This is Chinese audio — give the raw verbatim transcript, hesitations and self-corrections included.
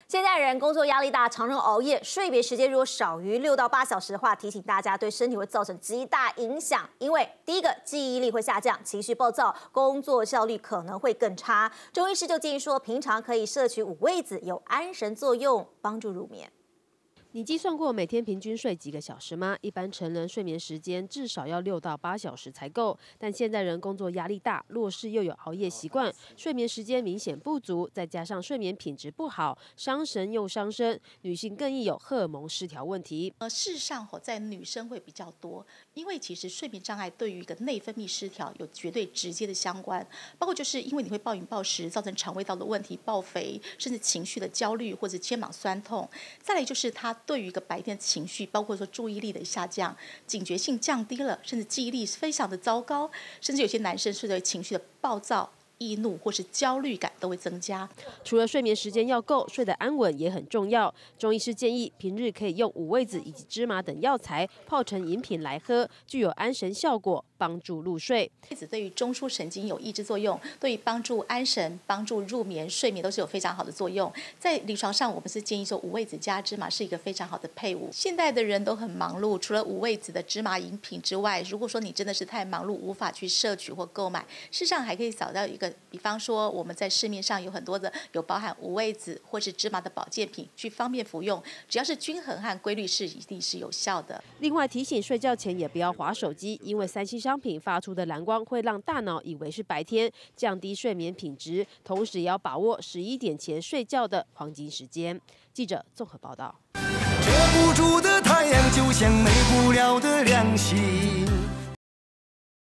现代人工作压力大，常常熬夜，睡眠时间如果少于六到八小时的话，提醒大家对身体会造成极大影响。因为第一个，记忆力会下降，情绪暴躁，工作效率可能会更差。中医师就建议说，平常可以摄取五味子，有安神作用，帮助入眠。 你计算过每天平均睡几个小时吗？一般成人睡眠时间至少要六到八小时才够，但现代人工作压力大，弱势又有熬夜习惯，睡眠时间明显不足，再加上睡眠品质不好，伤神又伤身，女性更易有荷尔蒙失调问题。 呃，事实上吼，在女生会比较多，因为其实睡眠障碍对于一个内分泌失调有绝对直接的相关，包括就是因为你会暴饮暴食，造成肠胃道的问题、暴肥，甚至情绪的焦虑或者肩膀酸痛。再来就是它 对于一个白天的情绪，包括说注意力的下降、警觉性降低了，甚至记忆力非常的糟糕，甚至有些男生是对情绪的暴躁、易怒或是焦虑感都会增加。 除了睡眠时间要够，睡得安稳也很重要。中医师建议，平日可以用五味子以及芝麻等药材泡成饮品来喝，具有安神效果，帮助入睡。 五味子对于中枢神经有抑制作用，对于帮助安神、帮助入眠、睡眠都是有非常好的作用。在临床上，我们是建议说五味子加芝麻是一个非常好的配伍。现代的人都很忙碌，除了五味子的芝麻饮品之外，如果说你真的是太忙碌，无法去摄取或购买，事实上还可以找到一个，比方说我们在市面上有很多的有包含五味子或是芝麻的保健品，去方便服用，只要是均衡和规律是一定是有效的。 另外提醒睡觉前也不要滑手机，因为三 C 商品发出的蓝光会让大脑以为是白天，降低睡眠品质。同时也要把握十一点前睡觉的黄金时间。记者综合报道。 遮不住的太阳，就像没不了的良心。